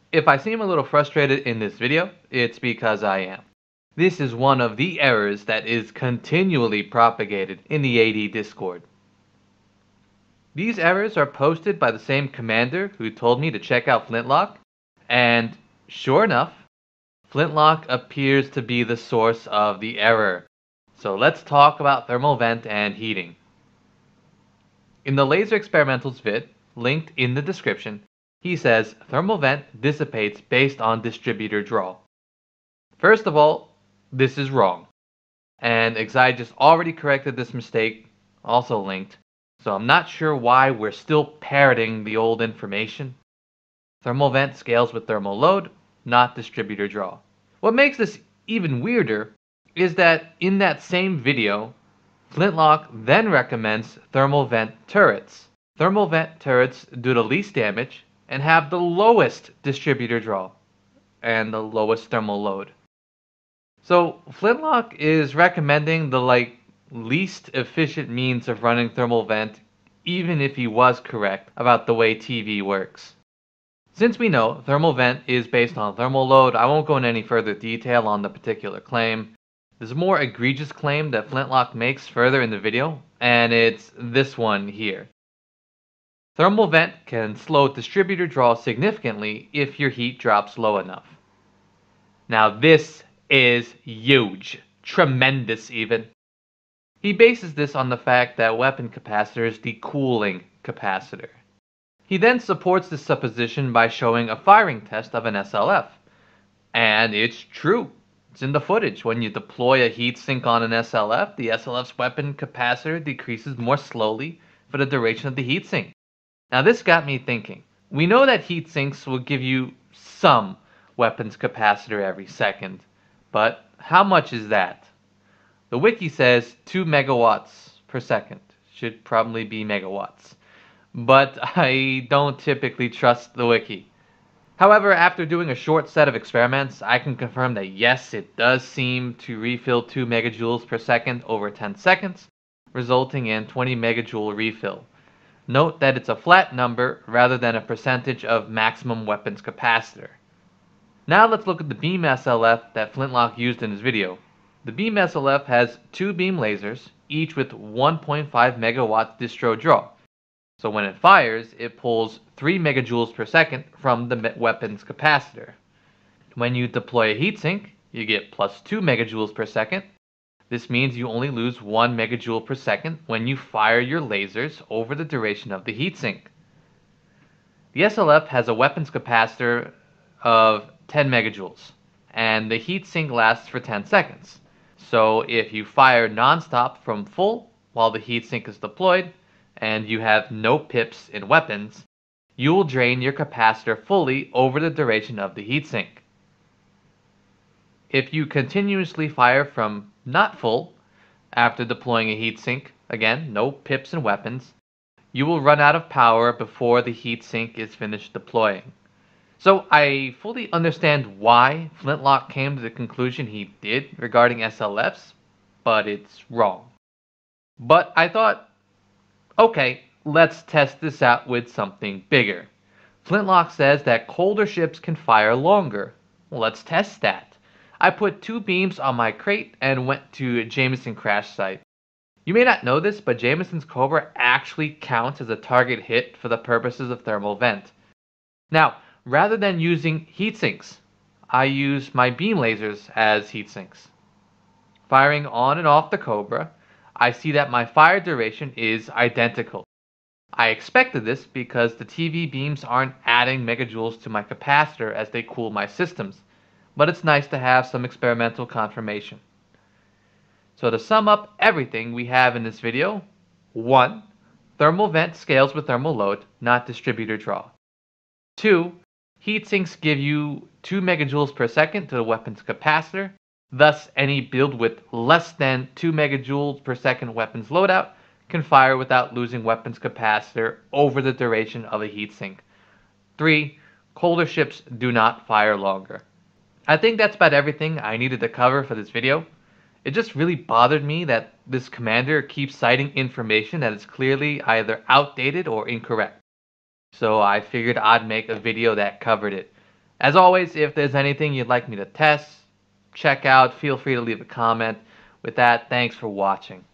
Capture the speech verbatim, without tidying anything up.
If I seem a little frustrated in this video, it's because I am. This is one of the errors that is continually propagated in the A D Discord. These errors are posted by the same commander who told me to check out Flintlock, and sure enough, Flintlock appears to be the source of the error. So let's talk about thermal vent and heating. In the Laser Experimentals vid, linked in the description, he says thermal vent dissipates based on distributor draw. First of all, this is wrong, and Exigeous already corrected this mistake, also linked, so I'm not sure why we're still parroting the old information. Thermal vent scales with thermal load, not distributor draw. What makes this even weirder is that in that same video, Flintlock then recommends thermal vent turrets. Thermal vent turrets do the least damage and have the lowest distributor draw and the lowest thermal load. So Flintlock is recommending the like least efficient means of running thermal vent, even if he was correct about the way T V works. Since we know thermal vent is based on thermal load, I won't go into any further detail on the particular claim. There's a more egregious claim that Flintlock makes further in the video, and it's this one here. Thermal vent can slow distributor draw significantly if your heat drops low enough. Now this is huge, tremendous even. He bases this on the fact that weapon capacitor is the cooling capacitor. He then supports this supposition by showing a firing test of an S L F. And it's true. It's in the footage. When you deploy a heatsink on an S L F, the S L F's weapon capacitor decreases more slowly for the duration of the heatsink. Now this got me thinking. We know that heatsinks will give you some weapons capacitor every second, but how much is that? The wiki says two megawatts per second. Should probably be megawatts. But I don't typically trust the wiki. However, after doing a short set of experiments, I can confirm that yes, it does seem to refill two megajoules per second over ten seconds, resulting in twenty megajoule refill. Note that it's a flat number rather than a percentage of maximum weapons capacitor. Now let's look at the beam S L F that Flintlock used in his video. The beam S L F has two beam lasers, each with one point five megawatt distro draw. So when it fires, it pulls three megajoules per second from the weapon's capacitor. When you deploy a heatsink, you get plus two megajoules per second. This means you only lose one megajoule per second when you fire your lasers over the duration of the heatsink. The S L F has a weapons capacitor of ten megajoules, and the heatsink lasts for ten seconds. So if you fire non-stop from full while the heatsink is deployed, and you have no pips in weapons, you will drain your capacitor fully over the duration of the heatsink. If you continuously fire from not full after deploying a heatsink, again, no pips and weapons, you will run out of power before the heatsink is finished deploying. So I fully understand why Flintlock came to the conclusion he did regarding S L Fs, but it's wrong. But I thought, okay, let's test this out with something bigger. Flintlock says that colder ships can fire longer. Well, let's test that. I put two beams on my crate and went to Jameson crash site. You may not know this, but Jameson's Cobra actually counts as a target hit for the purposes of thermal vent. Now, rather than using heatsinks, I use my beam lasers as heatsinks. Firing on and off the Cobra, I see that my fire duration is identical. I expected this because the T V beams aren't adding megajoules to my capacitor as they cool my systems, but it's nice to have some experimental confirmation. So to sum up everything we have in this video, one. Thermal vent scales with thermal load, not distributor draw. two. Heatsinks give you two megajoules per second to the weapon's capacitor. Thus, any build with less than two megajoules per second weapons loadout can fire without losing weapons capacitor over the duration of a heatsink. three. Colder ships do not fire longer. I think that's about everything I needed to cover for this video. It just really bothered me that this commander keeps citing information that is clearly either outdated or incorrect. So I figured I'd make a video that covered it. As always, if there's anything you'd like me to test, check out, feel free to leave a comment. With that, thanks for watching.